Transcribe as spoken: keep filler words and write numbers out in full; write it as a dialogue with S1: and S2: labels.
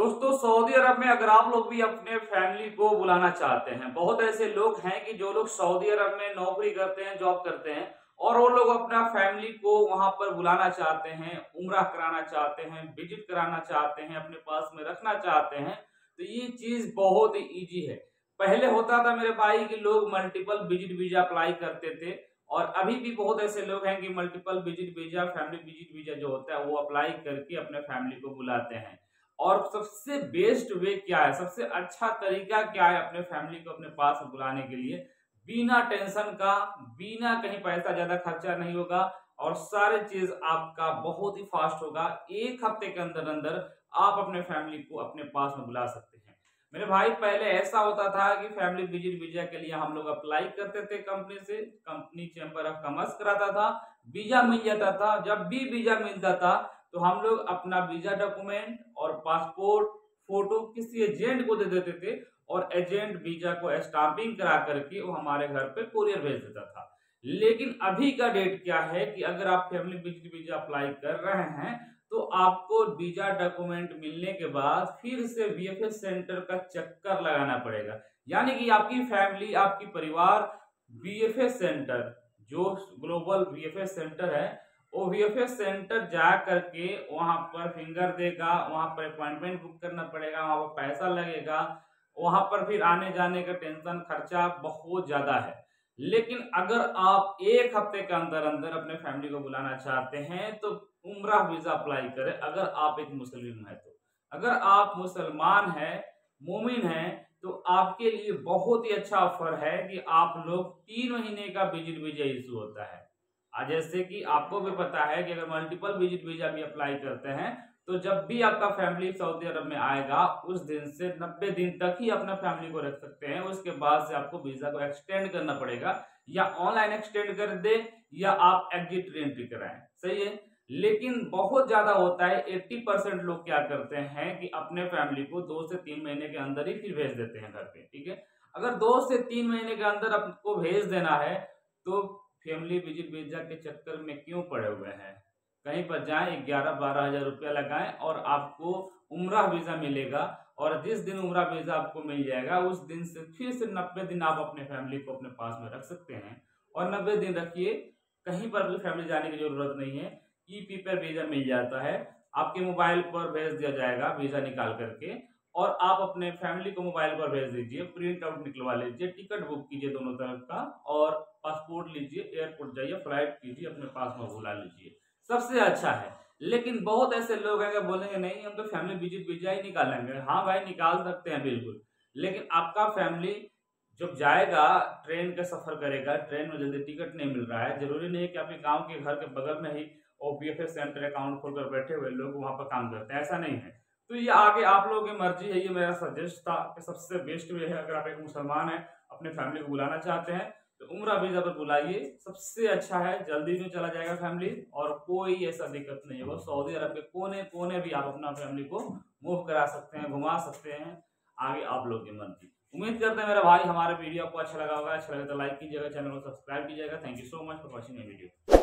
S1: दोस्तों, सऊदी अरब में अगर आप लोग भी अपने फैमिली को बुलाना चाहते हैं, बहुत ऐसे लोग हैं कि जो लोग सऊदी अरब में नौकरी करते हैं, जॉब करते हैं और वो लोग अपना फैमिली को वहां पर बुलाना चाहते हैं, उम्रा कराना चाहते हैं, विजिट कराना चाहते हैं, अपने पास में रखना चाहते हैं। तो ये चीज बहुत ही ईजी है। पहले होता था मेरे भाई कि लोग मल्टीपल विजिट वीजा अप्लाई करते थे और अभी भी बहुत ऐसे लोग हैं कि multiple visit visa, family visit visa जो होता है वो अप्लाई करके अपने फैमिली को बुलाते हैं। और सबसे बेस्ट वे क्या है, सबसे अच्छा तरीका क्या है अपने फैमिली को अपने पास बुलाने के लिए? बिना टेंशन का, बिना कहीं पैसा ज्यादा खर्चा नहीं होगा और सारे चीज आपका बहुत ही फास्ट होगा। एक हफ्ते के अंदर अंदर आप अपने फैमिली को अपने पास में बुला सकते हैं। मेरे भाई, पहले ऐसा होता था कि फैमिली विजिट वीजा के लिए हम लोग अप्लाई करते थे कंपनी से, कंपनी चैम्बर ऑफ कॉमर्स कराता था, वीजा मिल जाता था। जब भी वीजा मिलता था तो हम लोग अपना वीजा डॉक्यूमेंट और पासपोर्ट फोटो किसी एजेंट को दे देते थे और एजेंट वीजा को स्टाम्पिंग करा करके वो हमारे घर पे कुरियर भेज देता था। लेकिन अभी का डेट क्या है कि अगर आप फैमिली विजिट वीजा अप्लाई कर रहे हैं तो आपको वीजा डॉक्यूमेंट मिलने के बाद फिर से वीएफएस सेंटर का चक्कर लगाना पड़ेगा। यानी कि आपकी फैमिली, आपकी परिवार वीएफएस सेंटर, जो ग्लोबल वीएफएस सेंटर है, वो वीएफएस सेंटर जा करके वहां पर फिंगर देगा, वहां पर अपॉइंटमेंट बुक करना पड़ेगा, वहां पर पैसा लगेगा, वहां पर फिर आने जाने का टेंशन, खर्चा बहुत ज्यादा है। लेकिन अगर आप एक हफ्ते के अंदर अंदर अपने फैमिली को बुलाना चाहते हैं तो उम्रा वीजा अप्लाई करें। अगर आप एक मुस्लिम है तो, अगर आप मुसलमान है, मोमिन है, तो आपके लिए बहुत ही अच्छा ऑफर है कि आप लोग तीन महीने का विजिट वीजा इशू होता है। जैसे कि आपको भी पता है कि अगर मल्टीपल विजिट वीजा भी अप्लाई करते हैं तो जब भी आपका फैमिली सऊदी अरब में आएगा उस दिन से नब्बे दिन तक ही अपना फैमिली को रख सकते हैं। उसके बाद से आपको वीजा को एक्सटेंड करना पड़ेगा, या ऑनलाइन एक्सटेंड कर दे या आप एग्जिट री एंट्री कराएं। सही है। लेकिन बहुत ज्यादा होता है, अस्सी परसेंट लोग क्या करते हैं कि अपने फैमिली को दो से तीन महीने के अंदर ही फिर भेज देते हैं घर पे। ठीक है, अगर दो से तीन महीने के अंदर आपको भेज देना है तो फैमिली विजिट वीजा के चक्कर में क्यों पड़े हुए हैं? कहीं पर जाएं, ग्यारह बारह हजार रुपया लगाएं और आपको उम्रा वीजा मिलेगा। और जिस दिन उम्रा वीजा आपको मिल जाएगा उस दिन से फिर से नब्बे दिन आप अपने फैमिली को अपने पास में रख सकते हैं। और नब्बे दिन रखिए, कहीं पर भी फैमिली जाने की जरूरत नहीं है। ई पी पर वीजा मिल जाता है, आपके मोबाइल पर भेज दिया जाएगा वीजा निकाल करके, और आप अपने फैमिली को मोबाइल पर भेज दीजिए, प्रिंट आउट निकलवा लीजिए, टिकट बुक कीजिए दोनों तरफ का, और पासपोर्ट लीजिए, एयरपोर्ट जाइए, फ्लाइट कीजिए, अपने पास में बुला लीजिए, सबसे अच्छा है। लेकिन बहुत ऐसे लोग हैं बोलेंगे नहीं हम तो फैमिली विजिट वीजा ही निकालेंगे। हाँ भाई, निकाल सकते हैं बिल्कुल, लेकिन आपका फैमिली जब जाएगा, ट्रेन का सफर करेगा, ट्रेन में जल्दी टिकट नहीं मिल रहा है, जरूरी नहीं है कि आपके गाँव के घर के बगल में ही ओपीएफएस सेंटर अकाउंट खोलकर बैठे हुए लोग वहां पर काम करते हैं, ऐसा नहीं है। तो ये आगे आप लोगों की मर्जी है। ये मेरा सजेस्ट था कि सबसे बेस्ट वे है, अगर आप एक मुसलमान है अपने फैमिली को बुलाना चाहते हैं तो उम्रा वीजा पर बुलाइए, सबसे अच्छा है, जल्दी में चला जाएगा फैमिली और कोई ऐसा दिक्कत नहीं होगा। सऊदी अरब के कोने कोने भी आप अपना फैमिली को मूव करा सकते हैं, घुमा सकते हैं, आगे आप लोग की मर्जी। उम्मीद करते हैं मेरा भाई हमारे वीडियो आपको अच्छा लगा होगा। अच्छा लगे तो लाइक कीजिएगा, चैनल को सब्सक्राइब कीजिएगा। Thank you so much for watching my video.